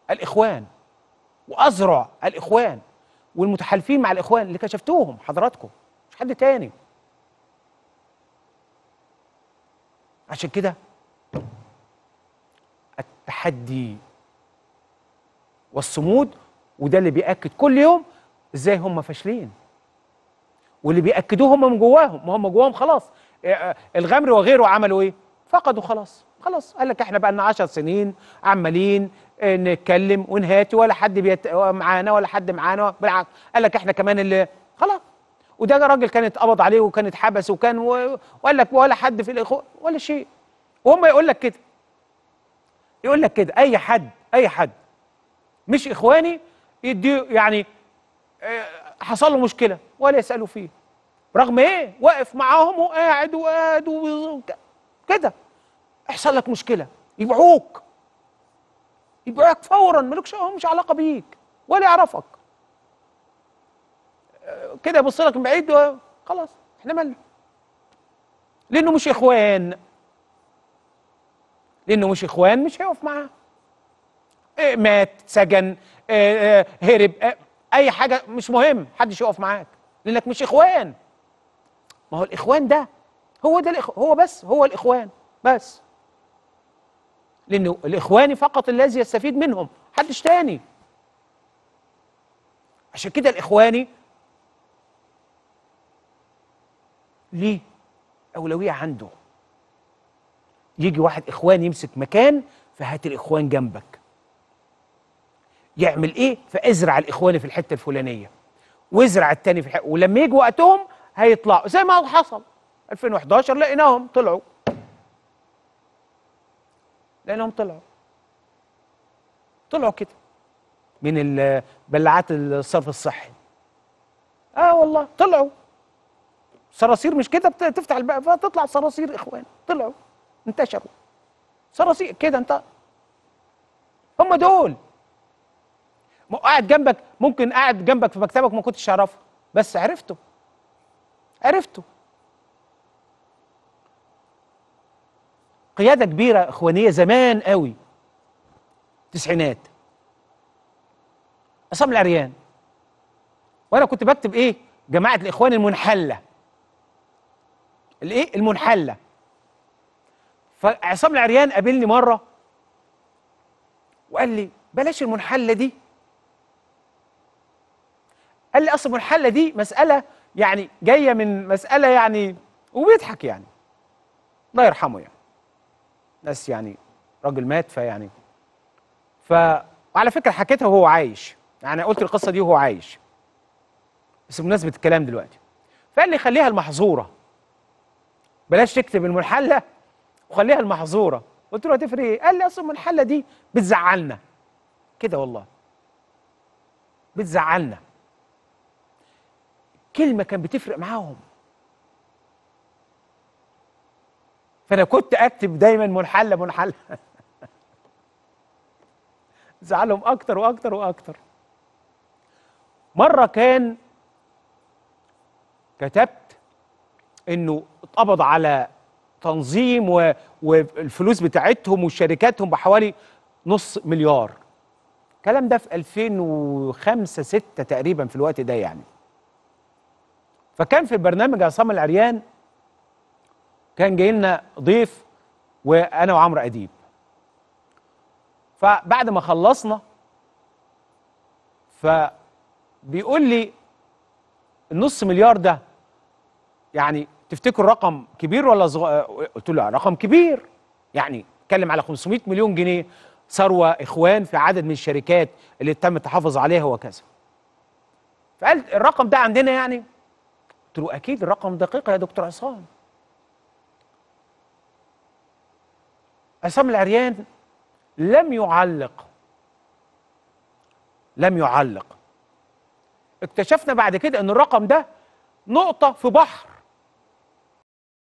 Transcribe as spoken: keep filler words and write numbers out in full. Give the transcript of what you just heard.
الاخوان واذرع الاخوان والمتحالفين مع الاخوان اللي كشفتوهم حضراتكم، مش حد تاني. عشان كده التحدي والصمود، وده اللي بيأكد كل يوم ازاي هم فاشلين، واللي بيأكدوه هم من جواهم، ما هم جواهم خلاص. الغمري وغيره عملوا ايه؟ فقدوا خلاص خلاص. قال لك احنا بقى لنا عشر سنين عمالين نتكلم ونهاتي ولا حد بيت... معانا ولا حد معانا، بالعكس قال لك احنا كمان اللي خلاص. وده راجل كان اتقبض عليه وكان اتحبس وكان و... وقال لك ولا حد في الاخوان ولا شيء. وهم يقول لك كده، يقول لك كده اي حد اي حد مش اخواني يدي يعني حصل له مشكله ولا يسالوا فيه، رغم ايه واقف معاهم وقاعد وقاعد كده. يحصل لك مشكله يبيعوك يبيعوك فورا، مالكش مش علاقه بيك ولا يعرفك كده، يبص لك من بعيد خلاص احنا مالنا، لانه مش اخوان. لانه مش اخوان مش هيقف معاه. إيه مات سجن إيه إيه هرب إيه اي حاجه مش مهم، محدش يقف معاك لانك مش اخوان. ما هو الاخوان ده هو ده الإخ... هو بس هو الاخوان بس، لانه الاخواني فقط الذي يستفيد منهم، محدش تاني. عشان كده الاخواني ليه اولويه عنده. يجي واحد اخوان يمسك مكان فهات الاخوان جنبك، يعمل ايه؟ فازرع الاخواني في الحته الفلانيه وازرع التاني في الحته، ولما يجي وقتهم هيطلعوا زي ما حصل ألفين وحداشر. لقيناهم طلعوا لقيناهم طلعوا طلعوا كده من بلاعات الصرف الصحي. اه والله طلعوا صراصير، مش كده تفتح الباب فتطلع صراصير اخوان، طلعوا انتشروا صراصير كده. انت هم دول قاعد جنبك، ممكن قاعد جنبك في مكتبك ما كنتش تعرفه بس عرفته عرفته قياده كبيره اخوانيه زمان قوي التسعينات، عصام العريان. وانا كنت بكتب ايه؟ جماعه الاخوان المنحله. الايه؟ المنحله. فعصام العريان قابلني مره وقال لي بلاش المنحله دي. قال لي اصل المنحله دي مساله يعني جايه من مساله يعني، وبيضحك يعني الله يرحمه يعني، ناس يعني راجل مات فيعني. ف وعلى فكره حكيتها وهو عايش، يعني قلت القصه دي وهو عايش بس بمناسبه الكلام دلوقتي. فقال لي خليها المحظوره، بلاش تكتب المنحله وخليها المحظوره. قلت له هتفرق ايه؟ قال لي اصل المنحله دي بتزعلنا كده، والله بتزعلنا. كلمه كان بتفرق معاهم، فانا كنت اكتب دايما منحله منحله زعلهم اكتر واكتر واكتر. مره كان كتبت انه اتقبض على تنظيم و... والفلوس بتاعتهم وشركاتهم بحوالي نص مليار. الكلام ده في ألفين وخمسة ستة تقريبا في الوقت ده يعني. فكان في برنامج عصام العريان كان جاي لنا ضيف وانا وعمرو اديب. فبعد ما خلصنا فبيقول لي النص مليار ده يعني تفتكر رقم كبير ولا صغير؟ قلت له رقم كبير، يعني اتكلم على خمسمائة مليون جنيه ثروه اخوان في عدد من الشركات اللي تم التحافظ عليها وكذا. فقال الرقم ده عندنا يعني؟ قلت له اكيد الرقم دقيق يا دكتور عصام. عصام العريان لم يعلق لم يعلق اكتشفنا بعد كده ان الرقم ده نقطه في بحر